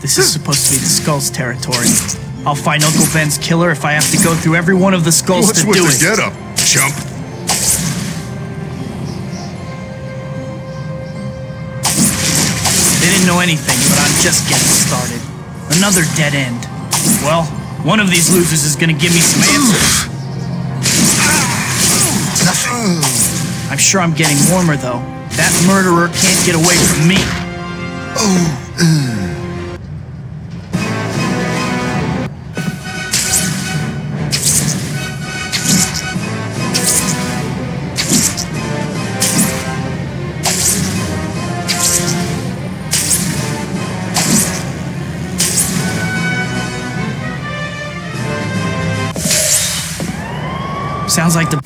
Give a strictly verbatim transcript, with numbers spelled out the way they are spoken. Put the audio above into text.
This is supposed to be the Skull's territory. I'll find Uncle Ben's killer if I have to go through every one of the Skulls What's to with do the it. get up, chump? They didn't know anything, but I'm just getting started. Another dead end. Well, one of these losers is gonna give me some answers. Nothing. I'm sure I'm getting warmer, though. That murderer can't get away from me. Sounds like the